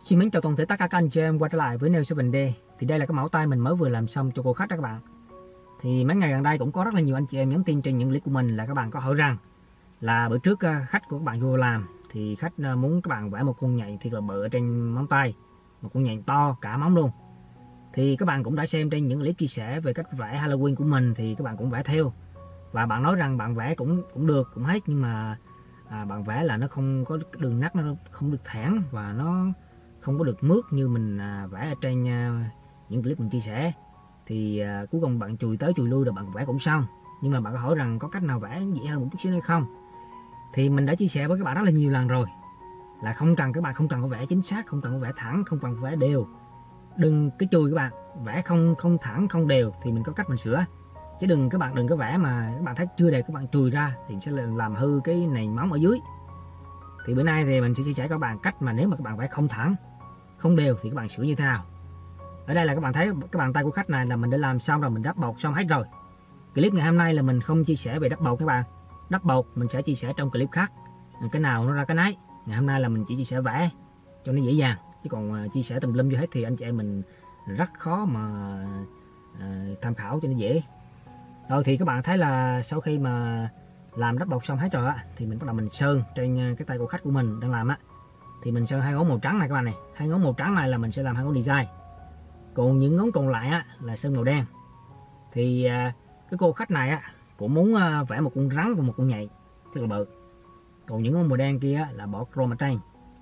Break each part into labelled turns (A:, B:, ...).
A: Xin mến chào toàn thể tất cả các anh chị em quay trở lại với Nail 7D. Thì đây là cái mẫu tay mình mới vừa làm xong cho cô khách đó các bạn. Thì mấy ngày gần đây cũng có rất là nhiều anh chị em nhắn tin trên những clip của mình là các bạn có hỏi rằng là bữa trước khách của các bạn vô làm thì khách muốn các bạn vẽ một con nhện thiệt là bự ở trên móng tay, một con nhện to cả móng luôn. Thì các bạn cũng đã xem trên những clip chia sẻ về cách vẽ Halloween của mình thì các bạn cũng vẽ theo. Và bạn nói rằng bạn vẽ cũng được, cũng hết, nhưng mà bạn vẽ là nó không có đường nét, nó không được thẳng và nó không có được mướt như mình vẽ ở trên những clip mình chia sẻ. Thì cuối cùng bạn chùi tới chùi lui rồi bạn vẽ cũng xong. Nhưng mà bạn có hỏi rằng có cách nào vẽ dễ hơn một chút xíu hay không? Thì mình đã chia sẻ với các bạn rất là nhiều lần rồi, là các bạn không cần phải vẽ chính xác, không cần phải vẽ thẳng, không cần phải vẽ đều. Đừng cái chùi các bạn vẽ không thẳng không đều thì mình có cách mình sửa. Chứ đừng có vẽ mà các bạn thấy chưa đẹp các bạn chùi ra thì sẽ làm hư cái nền móng ở dưới. Thì bữa nay thì mình sẽ chia sẻ các bạn cách mà nếu mà các bạn vẽ không thẳng không đều thì các bạn sửa như thế nào. Ở đây là các bạn thấy cái bàn tay của khách này là mình đã làm xong rồi, mình đắp bột xong hết rồi. Clip ngày hôm nay là mình không chia sẻ về đắp bột các bạn. Đắp bột mình sẽ chia sẻ trong clip khác, cái nào nó ra cái nấy. Ngày hôm nay là mình chỉ chia sẻ vẽ cho nó dễ dàng, chứ còn chia sẻ tùm lum vô hết thì anh chị em mình rất khó mà tham khảo cho nó dễ. Rồi thì các bạn thấy là sau khi mà làm đắp bột xong hết rồi á thì mình bắt đầu mình sơn trên cái tay của khách của mình đang làm á. Thì mình sơn hai ngón màu trắng này các bạn này, hai ngón màu trắng này là mình sẽ làm hai ngón design, còn những ngón còn lại á là sơn màu đen. Thì cái cô khách này á cũng muốn vẽ một con rắn và một con nhện tức là bự, còn những ngón màu đen kia á, là bỏ chrome ở trên.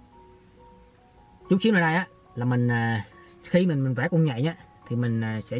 A: Chút xíu nữa đây á là mình khi mình vẽ con nhện á thì mình sẽ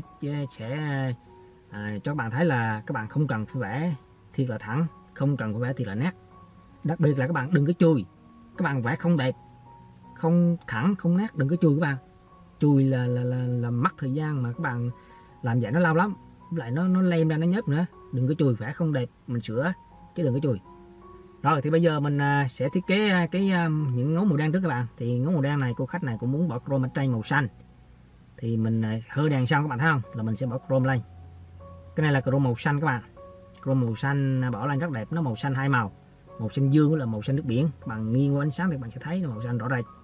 A: cho các bạn thấy là các bạn không cần phải vẽ thiệt là thẳng, không cần phải vẽ thiệt là nét. Đặc biệt là các bạn đừng có chùi, các bạn vẽ không đẹp, không thẳng không nét đừng có chùi các bạn. Chùi là mất thời gian mà các bạn làm vậy nó lâu lắm, lại nó lem ra nó nhớt nữa. Đừng có chùi, vẽ không đẹp mình sửa chứ đừng có chùi. Rồi thì bây giờ mình sẽ thiết kế những ngón màu đen trước các bạn. Thì ngón màu đen này cô khách này cũng muốn bỏ chrome trên màu xanh, thì mình hơi đèn xong các bạn thấy không, là mình sẽ bỏ chrome lên. Cái này là chrome màu xanh các bạn, chrome màu xanh bỏ lên rất đẹp, nó màu xanh hai màu, màu xanh dương là màu xanh nước biển. Bằng nghiêng qua ánh sáng thì bạn sẽ thấy nó màu xanh rõ rệt.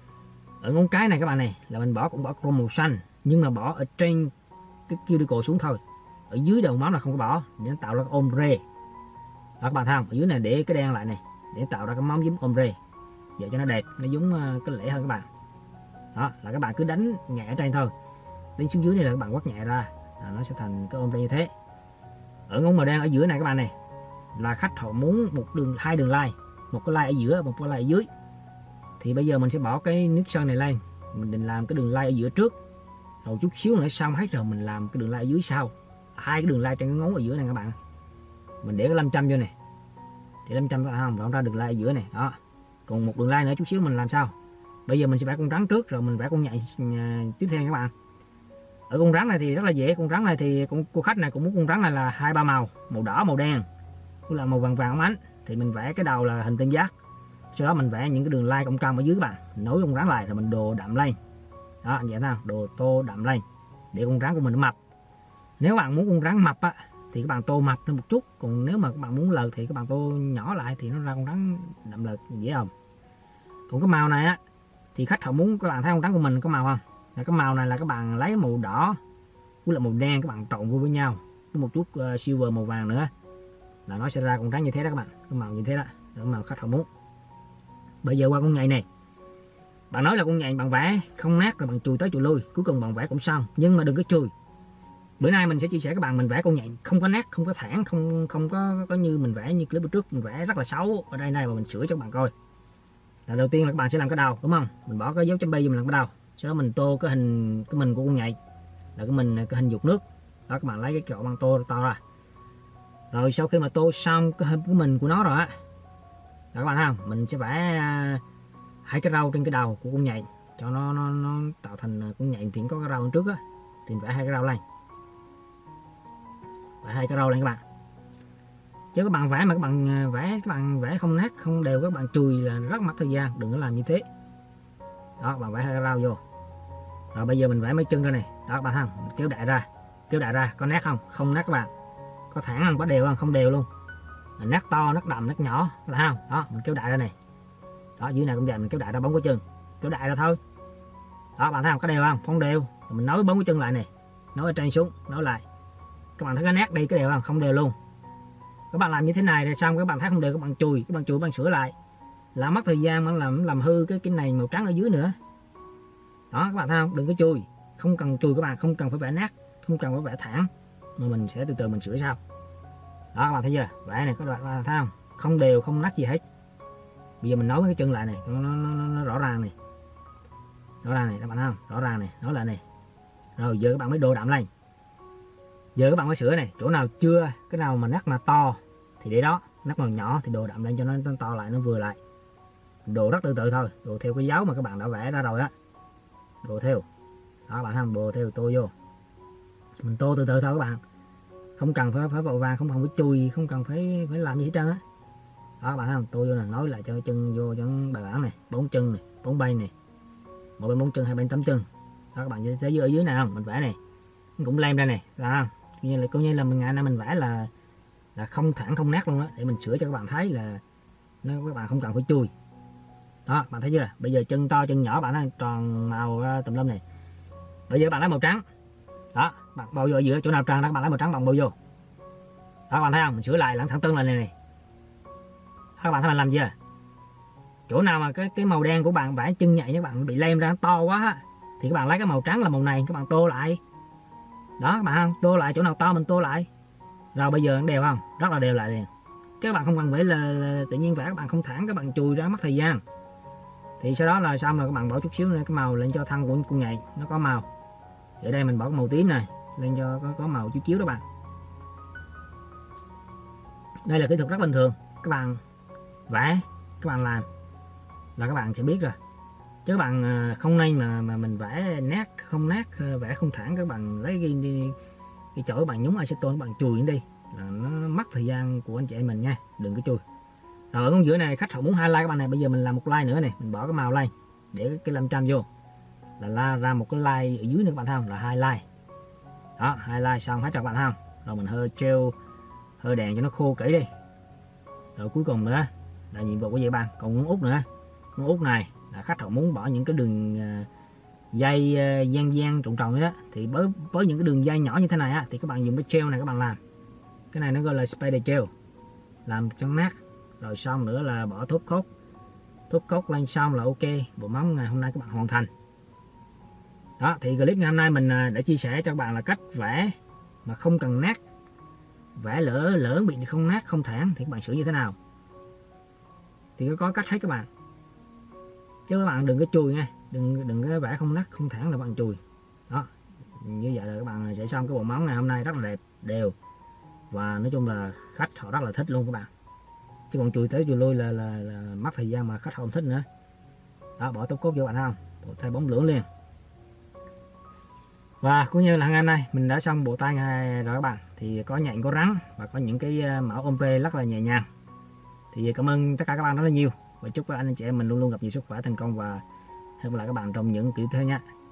A: Ở ngón cái này các bạn này là mình cũng bỏ chrome màu xanh, nhưng mà bỏ ở trên cái cuticle xuống thôi, ở dưới đầu móng là không có bỏ để nó tạo ra cái ombre. Đó các bạn thấy không, ở dưới này để cái đen lại này để tạo ra cái móng dính ombre vậy cho nó đẹp, nó giống cái lễ hơn các bạn. Đó là các bạn cứ đánh nhẹ ở trên thôi, đến xuống dưới này là các bạn quắt nhẹ ra là nó sẽ thành cái ombre như thế. Ở ngón màu đen ở giữa này các bạn này là khách họ muốn hai đường line, một cái line ở giữa, một cái line ở dưới. Thì bây giờ mình sẽ bỏ cái nước sơn này lên, mình định làm cái đường line ở giữa trước, rồi chút xíu nữa xong hết rồi mình làm cái đường line ở dưới sau. Hai cái đường line trên cái ngón ở giữa này các bạn, mình để cái 500 vô này, để 500 không rõ ra đường line ở giữa này. Đó, còn một đường line nữa chút xíu mình làm sao. Bây giờ mình sẽ vẽ con rắn trước rồi mình vẽ con nhện tiếp theo các bạn. Ở con rắn này thì rất là dễ. Con rắn này thì cô khách này cũng muốn con rắn này là 2-3 màu, màu đỏ màu đen cũng là màu vàng vàng óng ánh. Thì mình vẽ cái đầu là hình tam giác, sau đó mình vẽ những cái đường line cong cong ở dưới các bạn, nối con rắn lại rồi mình đồ đậm lên. Đó vậy nào, đồ tô đậm lên để con rắn của mình nó mập. Nếu bạn muốn con rắn mập á thì các bạn tô mập lên một chút, còn nếu mà các bạn muốn lợt thì các bạn tô nhỏ lại thì nó ra con rắn đậm lợt, dễ không? Còn cái màu này á thì khách họ muốn, các bạn thấy con rắn của mình có màu không, là cái màu này là các bạn lấy màu đỏ với lại màu đen các bạn trộn vô với nhau với một chút silver màu vàng nữa là nó sẽ ra con rắn như thế đó các bạn, cái màu như thế đó, đó màu khách họ muốn. Bây giờ qua con nhện này, bạn nói là con nhện bạn vẽ không nét rồi bạn chùi tới chùi lui, cuối cùng bạn vẽ cũng xong, nhưng mà đừng có chùi. Bữa nay mình sẽ chia sẻ các bạn mình vẽ con nhện không có nét, không có thẳng, không có như mình vẽ như clip trước mình vẽ rất là xấu ở đây này, mà mình sửa cho các bạn coi. Là đầu tiên là các bạn sẽ làm cái đầu đúng không, mình bỏ cái dấu chấm bi mình làm cái đầu, sau đó mình tô cái hình cái mình của con nhện là cái hình dục nước đó, các bạn lấy cái kẹo băng tô to ra. Rồi sau khi mà tô xong cái mình của nó rồi á, các bạn thấy không, mình sẽ vẽ hai cái râu trên cái đầu của con nhện cho nó tạo thành con nhện thì có cái râu trước á, thì vẽ hai cái râu lên, vẽ hai cái râu lên các bạn. Chứ các bạn vẽ mà các bạn vẽ không nét không đều, các bạn chùi là rất mất thời gian, đừng có làm như thế. Đó, bạn vẽ hai cái râu vô. Rồi bây giờ mình vẽ mấy chân ra này, đó các bạn thấy không, kéo đại ra, có nét không, không nét các bạn, có thẳng không, có đều không, không đều luôn, nét to, nét đậm, nét nhỏ là không. Đó mình kéo đại ra này, đó dưới này cũng vậy, mình kéo đại ra bóng cái chân, kéo đại ra thôi, Đó, bạn thấy không, có đều không, không đều. Mình nối 4 cái chân lại này, nối ở trên xuống, nối lại. Các bạn thấy cái nét đi, cái đều không, không đều luôn. Các bạn làm như thế này rồi xong các bạn thấy không đều, các bạn chùi, các bạn sửa lại, là mất thời gian mà làm hư cái này màu trắng ở dưới nữa. Đó, các bạn thấy không, đừng có chui, không cần chui, các bạn không cần phải vẽ nát, không cần phải vẽ thẳng, mà mình sẽ từ từ mình sửa sau. Đó, các bạn thấy chưa, vẽ này các bạn thấy không, không đều, không nát gì hết. Bây giờ mình nối cái chân lại này, nó rõ ràng này, rõ ràng này, các bạn thấy không, rõ ràng này, nối lại này. Rồi giờ các bạn mới đồ đậm lên. Giờ các bạn mới sửa này, chỗ nào chưa, cái nào mà nát mà to thì để đó, nát màu nhỏ thì đồ đậm lên cho nó to lại, nó vừa lại. Đồ rất từ từ thôi, đồ theo cái dấu mà các bạn đã vẽ ra rồi á, đồ theo. Đó các bạn thấy không, đồ theo tô vô, mình tô từ từ thôi các bạn, không cần phải vội vàng, không cần phải chui, không cần phải làm gì hết trơn á. Đó các bạn thấy không, tô vô là nối lại cho chân vô cho bài bản này, 4 chân này, 4 bên này, một bên 4 chân, hai bên 8 chân. Đó các bạn thấy ở dưới này không, mình vẽ này cũng lem ra này, ra coi như là mình ngày nay mình vẽ là không thẳng không nát luôn đó, để mình sửa cho các bạn thấy là các bạn không cần phải chui. Đó bạn thấy chưa, bây giờ chân to chân nhỏ bạn thấy tròn màu tùm lum này. Bây giờ bạn lấy màu trắng, đó bạn bầu vô ở giữa chỗ nào tròn đó, các bạn lấy màu trắng bạn bầu vô. Đó các bạn thấy không, mình sửa lại lẫn thẳng tân lại này. Các bạn thấy mình làm chưa, chỗ nào mà cái màu đen của bạn vẽ chân nhạy các bạn bị lem ra to quá thì các bạn lấy cái màu trắng là màu này, các bạn tô lại. Đó các bạn không, tô lại chỗ nào to mình tô lại. Rồi bây giờ đều không, rất là đều lại liền. Các bạn không cần phải là tự nhiên vẽ các bạn không thẳng, các bạn chùi ra mất thời gian. Thì sau đó là xong rồi các bạn bỏ chút xíu nữa cái màu lên cho thân của con nhạy nó có màu. Ở đây mình bỏ cái màu tím này lên cho có màu chiếu chiếu đó bạn. Đây là kỹ thuật rất bình thường, các bạn vẽ, các bạn làm là các bạn sẽ biết rồi. Chứ các bạn không nên mà mình vẽ nát không nát, vẽ không thẳng, các bạn lấy cái chỗ các bạn nhúng acetone, các bạn chùi đi là nó mất thời gian của anh chị em mình nha, đừng có chùi. Rồi ở con giữa này khách họ muốn highlight các bạn này, bây giờ mình làm một line nữa này, mình bỏ cái màu lên để cái 500 vô là ra một cái line ở dưới nữa các bạn thấy không, là highlight. Đó highlight xong hết rồi các bạn thấy không. Rồi mình hơi treo hơi đèn cho nó khô kỹ đi. Rồi cuối cùng nữa là nhiệm vụ của vậy bạn, còn ngón út nữa, ngón út này là khách họ muốn bỏ những cái đường dây gian trùng tròn đó, thì với những cái đường dây nhỏ như thế này á, thì các bạn dùng cái gel này các bạn làm, cái này nó gọi là spider gel, làm cho nát. Rồi xong nữa là bỏ thốt cốt lên xong là ok, bộ móng ngày hôm nay các bạn hoàn thành. Đó thì clip ngày hôm nay mình đã chia sẻ cho các bạn là cách vẽ mà không cần nát, vẽ lỡ bị không nát không thẳng thì các bạn sửa như thế nào thì có cách hết các bạn, chứ các bạn đừng có chùi nha, đừng có vẽ không nát không thẳng là bạn chùi. Đó như vậy là các bạn sẽ xong cái bộ móng ngày hôm nay rất là đẹp đều, và nói chung là khách họ rất là thích luôn các bạn, chứ còn chùi tới chùi lui là mất thời gian mà khách họ không thích nữa. Đó bỏ tóc cốt vô bạn không, bộ tay bóng lưỡng liền. Và cũng như là ngày hôm nay mình đã xong bộ tay rồi các bạn, thì có nhện có rắn và có những cái mẫu ombre rất là nhẹ nhàng. Thì cảm ơn tất cả các bạn rất là nhiều, và chúc các anh chị em mình luôn luôn gặp nhiều sức khỏe, thành công, và hẹn gặp lại các bạn trong những clip tiếp theo nha.